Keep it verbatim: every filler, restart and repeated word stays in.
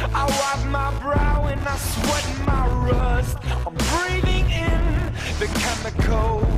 I wipe my brow and I sweat my rust. I'm breathing in the chemicals.